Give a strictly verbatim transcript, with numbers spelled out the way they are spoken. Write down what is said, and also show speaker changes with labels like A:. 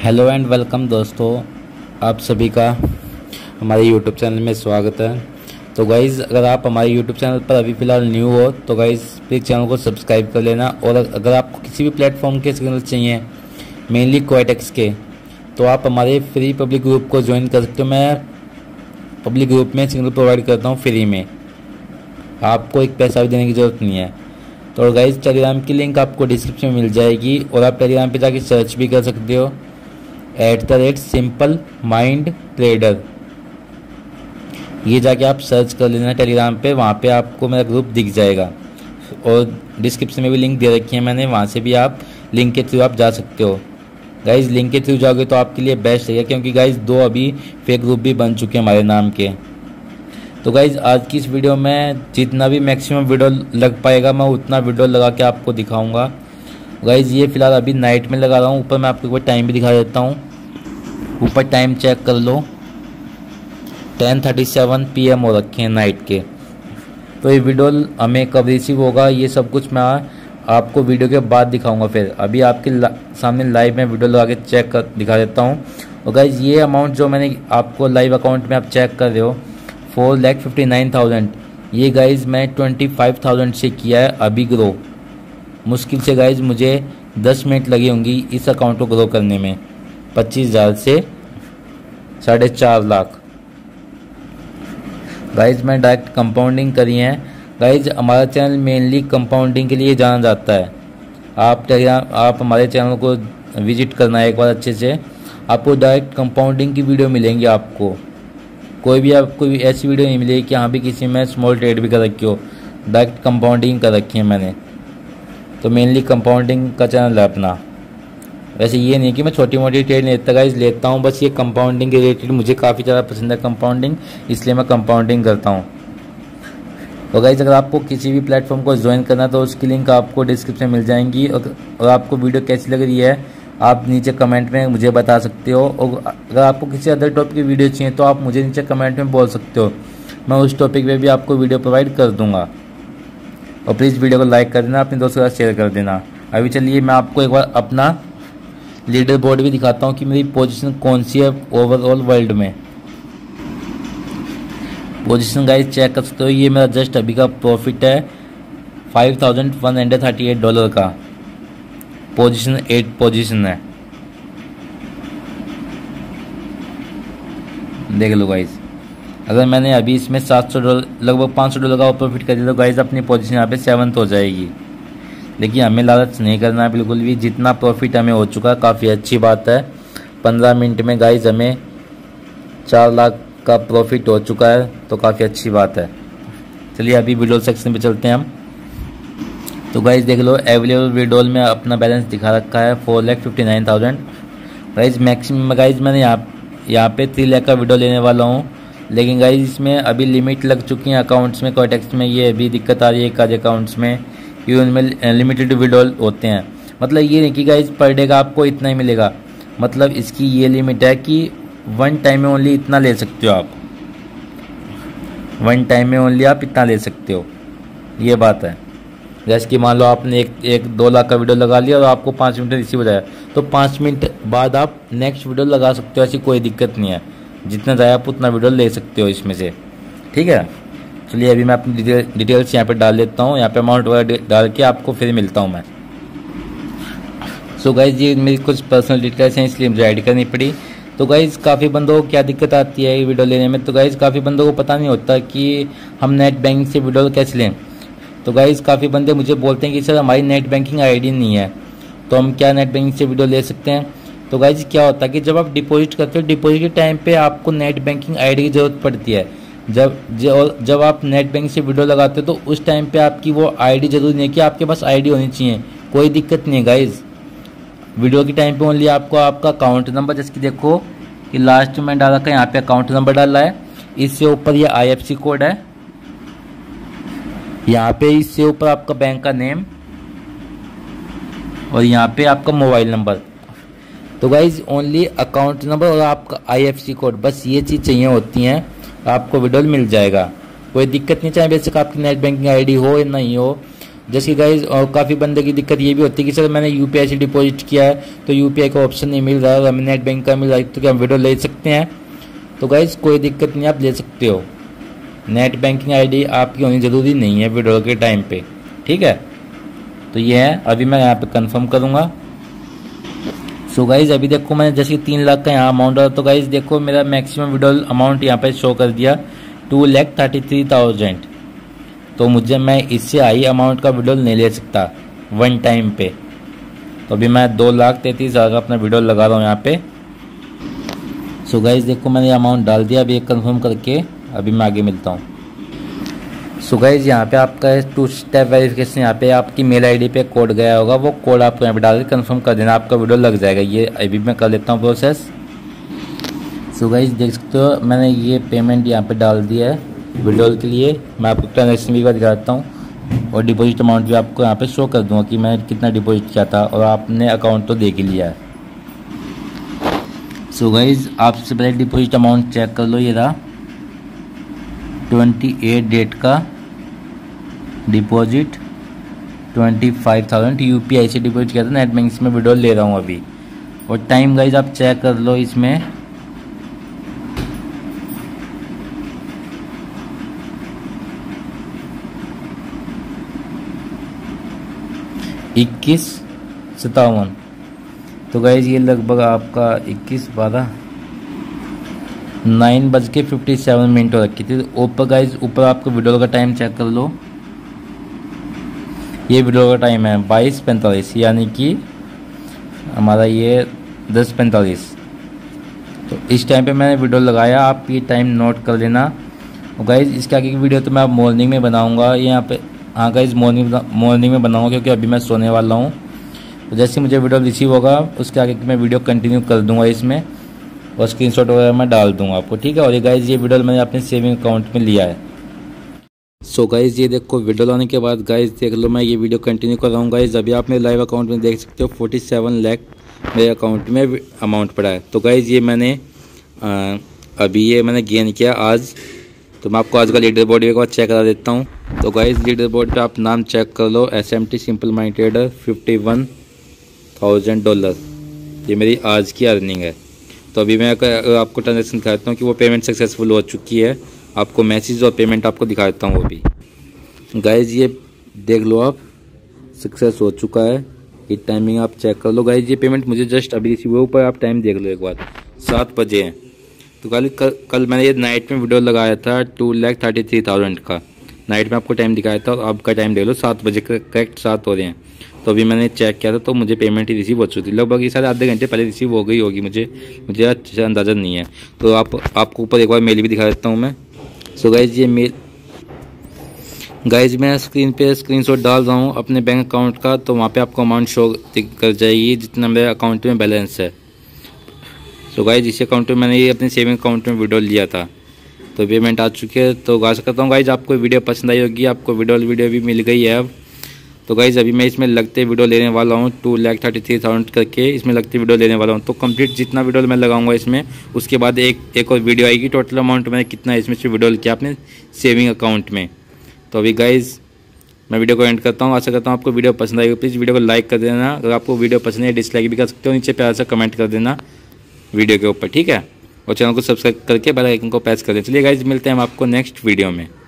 A: Hello and welcome दोस्तों, आप सभी का हमारे यूट्यूब चैनल में स्वागत है। तो गाइज़, अगर आप हमारे यूट्यूब चैनल पर अभी फ़िलहाल न्यू हो तो गाइज़ प्लीज़ चैनल को सब्सक्राइब कर लेना। और अगर आपको किसी भी प्लेटफॉर्म के सिग्नल चाहिए, मेनली क्वाइटेक्स के, तो आप हमारे फ्री पब्लिक ग्रुप को ज्वाइन कर सकते हो। मैं पब्लिक ग्रुप में सिग्नल प्रोवाइड करता हूँ फ्री में, आपको एक पैसा भी देने की ज़रूरत नहीं है। तो गाइज़, टेलीग्राम की लिंक आपको डिस्क्रिप्शन में मिल जाएगी और आप टेलीग्राम पे जाके सर्च भी कर सकते हो at the rate simple mind trader. ये जाके आप सर्च कर लेना टेलीग्राम पे, वहाँ पे आपको मेरा ग्रुप दिख जाएगा और डिस्क्रिप्शन में भी लिंक दे रखी है मैंने, वहाँ से भी आप लिंक के थ्रू आप जा सकते हो। गाइज़, लिंक के थ्रू जाओगे तो आपके लिए बेस्ट रहेगा, क्योंकि गाइज़ दो अभी फेक ग्रुप भी बन चुके हैं हमारे नाम के। तो गाइज़, आज की इस वीडियो में जितना भी मैक्सिमम वीडियो लग पाएगा मैं उतना वीडियो लगा के आपको दिखाऊँगा। गाइज़, ये फ़िलहाल अभी नाइट में लगा रहा हूँ। ऊपर मैं आपको एक बार टाइम भी दिखा देता हूँ, ऊपर टाइम चेक कर लो, ten thirty seven P M हो रखे हैं नाइट के। तो ये वीडियो हमें कब रिसीव होगा ये सब कुछ मैं आपको वीडियो के बाद दिखाऊंगा। फिर अभी आपके ला, सामने लाइव में वीडियो लगा के चेक कर दिखा देता हूँ। और गाइज़, ये अमाउंट जो मैंने आपको लाइव अकाउंट में आप चेक कर रहे हो four lakh fifty nine thousand, ये गाइज़ मैं ट्वेंटी फाइव थाउजेंड से किया है अभी ग्रो। मुश्किल से गाइज़ मुझे दस मिनट लगी होंगी इस अकाउंट को ग्रो करने में, पच्चीस हज़ार से साढ़े चार लाख। गाइज़, मैं डायरेक्ट कंपाउंडिंग करी है। गाइज़, हमारा चैनल मेनली कंपाउंडिंग के लिए जाना जाता है। आप आप हमारे चैनल को विजिट करना है एक बार अच्छे से, आपको डायरेक्ट कंपाउंडिंग की वीडियो मिलेंगी। आपको कोई भी आपको ऐसी वीडियो नहीं मिलेगी कि हाँ भी किसी में स्मॉल ट्रेड भी कर रखी हो, डायरेक्ट कंपाउंडिंग कर रखी है मैंने। तो मेनली कंपाउंडिंग का चैनल है अपना। वैसे ये नहीं कि मैं छोटी मोटी ट्रेड लेता गाइज लेता हूँ, बस ये कंपाउंडिंग के रिलेटेड मुझे काफ़ी ज़्यादा पसंद है कंपाउंडिंग, इसलिए मैं कंपाउंडिंग करता हूँ। तो गाइज, अगर आपको किसी भी प्लेटफॉर्म को ज्वाइन करना है तो उसकी लिंक आपको डिस्क्रिप्शन में मिल जाएंगी। और आपको वीडियो कैसी लग रही है आप नीचे कमेंट में मुझे बता सकते हो। और अगर आपको किसी अदर टॉपिक की वीडियो चाहिए तो आप मुझे नीचे कमेंट में बोल सकते हो, मैं उस टॉपिक पर भी आपको वीडियो प्रोवाइड कर दूँगा। और प्लीज़ वीडियो को लाइक कर देना, अपने दोस्तों के साथ शेयर कर देना। अभी चलिए मैं आपको एक बार अपना लीडर बोर्ड भी दिखाता हूँ कि मेरी पोजीशन कौन सी है ओवरऑल वर्ल्ड में। पोजीशन गाइस चेक कर सकते हो, ये मेरा जस्ट अभी का प्रॉफिट है five thousand one hundred thirty eight dollar का। पोजीशन एट पोजीशन है, देख लो गाइस। अगर मैंने अभी इसमें सात सौ डॉलर लगभग पाँच सौ डॉलर का प्रॉफिट कर दिया तो गाइस अपनी पोजीशन यहाँ पे सेवन्थ हो जाएगी। लेकिन हमें लालच नहीं करना है बिल्कुल भी, जितना प्रॉफिट हमें हो चुका है काफ़ी अच्छी बात है। पंद्रह मिनट में गाइस हमें चार लाख का प्रॉफिट हो चुका है, तो काफ़ी अच्छी बात है। चलिए अभी विड्रॉल सेक्शन पे चलते हैं हम। तो गाइस देख लो, अवेलेबल विड्रॉल में अपना बैलेंस दिखा रखा है four lakh fifty nine thousand. Guys maximum guys मैंने यहाँ यहाँ पे थ्री लाख का विड्रॉल लेने वाला हूँ, लेकिन गाइस इसमें अभी लिमिट लग चुकी है अकाउंट्स में। क्वाइटेक्स में ये अभी दिक्कत आ रही है एक आध अकाउंट्स में कि उनमें लिमिटेड विड्रॉल होते हैं। मतलब ये नहीं कि गाइस पर डे का आपको इतना ही मिलेगा, मतलब इसकी ये लिमिट है कि वन टाइम में ओनली इतना ले सकते हो आप, वन टाइम में ओनली आप इतना ले सकते हो, ये बात है। जैसे कि मान लो आपने एक एक दो लाख का वीडियो लगा लिया और आपको पाँच मिनट रिसीव हो जाए तो पाँच मिनट बाद आप नेक्स्ट वीडियो लगा सकते हो, ऐसी कोई दिक्कत नहीं है। जितना चाहे आप उतना वीडियो ले सकते हो इसमें से, ठीक है। चलिए अभी मैं अपनी डिटेल डिटेल्स यहाँ पे डाल देता हूँ, यहाँ पे अमाउंट वगैरह डाल के आपको फिर मिलता हूँ मैं। सो गाइज, ये मेरी कुछ पर्सनल डिटेल्स हैं इसलिए मुझे ऐड करनी पड़ी। तो गाइज, काफ़ी बंदों को क्या दिक्कत आती है ये वीडियो लेने में। तो गाइज, काफ़ी बंदों को पता नहीं होता कि हम नेट बैंकिंग से वीडियो कैसे लें। तो गाइज, काफ़ी बंदे मुझे बोलते हैं कि सर हमारी नेट बैंकिंग आई डी नहीं है, तो हम क्या नेट बैंकिंग से वीडियो ले सकते हैं। तो गाइज, क्या होता है कि जब आप डिपॉजिट करते हो, डिपॉजिट के टाइम पे आपको नेट बैंकिंग आई डी की ज़रूरत पड़ती है। जब जब जब आप नेट बैंकिंग से वीडियो लगाते हो तो उस टाइम पे आपकी वो आईडी जरूरी नहीं है कि आपके पास आईडी होनी चाहिए, कोई दिक्कत नहीं है गाइज। वीडियो के टाइम पे ओनली आपको आपका अकाउंट नंबर, जैसे कि देखो कि लास्ट में डाला था यहाँ पे अकाउंट नंबर डाला है, इससे ऊपर ये आई एफ सी कोड है, यहाँ पे इससे ऊपर आपका बैंक का नेम और यहाँ पे आपका मोबाइल नंबर। तो गाइज ओनली अकाउंट नंबर और आपका आई एफ सी कोड, बस ये चीज़ चाहिए होती हैं, आपको विड्रॉल मिल जाएगा, कोई दिक्कत नहीं। चाहे बेशक आपकी नेट बैंकिंग आईडी हो या नहीं हो, जैसे कि गाइज और काफ़ी बंदे की दिक्कत ये भी होती है कि सर मैंने यूपीआई से डिपॉजिट किया है तो यूपीआई का ऑप्शन नहीं मिल रहा है और हमें नेट बैंक का मिल रहा है, तो क्या हम विड्रॉल ले सकते हैं? तो गाइज कोई दिक्कत नहीं, आप ले सकते हो। नेट बैंकिंग आईडी आपकी होनी ज़रूरी नहीं है विड्रॉल के टाइम पे, ठीक है। तो ये है, अभी मैं यहाँ पे कंफर्म करूँगा। सो गाइज अभी देखो मैंने जैसे तीन लाख का यहाँ अमाउंट है, तो गाइज देखो मेरा मैक्सिमम विड्रॉल अमाउंट यहाँ पे शो कर दिया two lakh thirty three thousand. तो मुझे मैं इससे हाई अमाउंट का विड्रॉल नहीं ले सकता वन टाइम पे। तो अभी मैं दो लाख तैंतीस हज़ार का अपना विड्रॉल लगा रहा हूँ यहाँ पे। सो गाइज देखो मैंने अमाउंट डाल दिया, अभी एक कंफर्म करके अभी मैं आगे मिलता हूँ। सो गाइज यहाँ पे आपका टू स्टेप वेरिफिकेशन, यहाँ पे आपकी मेल आईडी पे कोड गया होगा, वो कोड आपको यहाँ पे डाल के कंफर्म कर देना, आपका विड्रॉल लग जाएगा। ये अभी मैं कर लेता हूँ प्रोसेस। सो गाइज देख सकते हो मैंने ये पेमेंट यहाँ पे डाल दिया है विड्रॉल के लिए। मैं आपको ट्रांजेक्शन भी दिखाता हूँ और डिपॉजिट अमाउंट भी आपको यहाँ पे शो कर दूँगा कि मैंने कितना डिपॉजिट किया था, और आपने अकाउंट तो देख ही लिया है। सो गाइज आप सबसे पहले डिपॉजिट अमाउंट चेक कर लो, ये रहा ट्वेंटी एट डेट का deposit twenty five thousand UPI से डिपॉजिट किया था, नेट बैंकिंग में विड्रॉल ले रहा हूँ अभी। और टाइम गाइज आप चेक कर लो, इसमें इक्कीस सत्तावन। तो गाइज ये लगभग आपका इक्कीस बारह नाइन बज के फिफ्टी सेवन मिनट हो रखी थी। ऊपर गाइज ऊपर आपको विड्रॉल का टाइम चेक कर लो, ये विड्रॉल का टाइम है बाईस पैंतालीस, यानी कि हमारा ये दस पैंतालीस। तो इस टाइम पे मैंने विड्रॉल लगाया, आप ये टाइम नोट कर लेना। और गाइज इसके आगे की वीडियो तो मैं आप मॉर्निंग में बनाऊंगा, यहाँ पे हाँ गाइज मॉर्निंग मॉर्निंग में बनाऊंगा क्योंकि अभी मैं सोने वाला हूँ। तो जैसे मुझे विड्रॉल रिसीव होगा उसके आगे की मैं वीडियो कंटिन्यू कर दूंगा इसमें, और स्क्रीनशॉट वगैरह मैं डाल दूंगा आपको, ठीक है। और ये गाइज ये विड्रॉल मैंने अपने सेविंग अकाउंट में लिया है। सो गाइज ये देखो विड्रॉल आने के बाद गाइज देख लो मैं ये वीडियो कंटिन्यू कर रहा हूँ। गाइज अभी आप मेरे लाइव अकाउंट में देख सकते हो फोर्टी सेवन लाख मेरे अकाउंट में अमाउंट पड़ा है। तो गाइज ये मैंने आ, अभी ये मैंने गेन किया आज। तो मैं आपको आज का लीडर बोर्ड एक बार चेक करा देता हूँ। तो गाइज लीडर बोर्ड पे आप नाम चेक कर लो, S M T simple mind trader fifty one thousand dollar, ये मेरी आज की अर्निंग है। तो अभी मैं आपको ट्रांजेक्शन दिखाता हूँ कि वो पेमेंट सक्सेसफुल हो चुकी है, आपको मैसेज और पेमेंट आपको दिखा देता हूँ वो भी। गाइज ये देख लो आप सक्सेस हो चुका है, ये टाइमिंग आप चेक कर लो। गाइज ये पेमेंट मुझे जस्ट अभी रिसीव हुआ, ऊपर आप टाइम देख लो एक बार, सात बजे हैं। तो कल कल मैंने ये नाइट में वीडियो लगाया था two lakh thirty three thousand का, नाइट में आपको टाइम दिखाया था, और आपका टाइम देख लो सात बजे करेक्ट सात हो रहे हैं। तो अभी मैंने चेक किया था तो मुझे पेमेंट ही रिसीव हो चुकी थी, लगभग ये साढ़े आधे घंटे पहले रिसीव हो गई होगी, मुझे मुझे अच्छा अंदाज़ा नहीं है। तो आप आपको ऊपर एक बार मेल भी दिखा देता हूँ मैं। सो गाइज ये मेल गाइज मैं स्क्रीन पे स्क्रीनशॉट डाल रहा हूँ अपने बैंक अकाउंट का, तो वहाँ पे आपको अमाउंट शो कर जाएगी जितना मेरे अकाउंट में बैलेंस है। तो गाइज इस अकाउंट में मैंने ये अपने सेविंग अकाउंट में विड्रॉल लिया था, तो पेमेंट आ चुकी है। तो आशा करता हूँ गाइज आपको वीडियो पसंद आई होगी, आपको विड्रॉल वीडियो भी मिल गई है अब। तो गाइज अभी मैं इसमें लगते वीडियो लेने वाला हूँ two lakh thirty three thousand करके, इसमें लगती वीडियो लेने वाला हूँ। तो कंप्लीट जितना वीडियो मैं लगाऊंगा इसमें, उसके बाद एक एक और वीडियो आएगी टोटल अमाउंट मैंने कितना इसमें से विड्रॉल किया अपने सेविंग अकाउंट में। तो अभी गाइज मैं वीडियो को एंड करता हूँ, आशा करता हूँ आपको वीडियो पसंद आएगी। प्लीज़ वीडियो को लाइक कर देना, अगर आपको वीडियो पसंद है डिसलाइक भी कर सकते हो, नीचे प्यार से कमेंट कर देना वीडियो के ऊपर, ठीक है। और चैनल को सब्सक्राइब करके बेल आइकन को प्रेस कर दें। चलिए गाइज मिलते हैं हम आपको नेक्स्ट वीडियो में।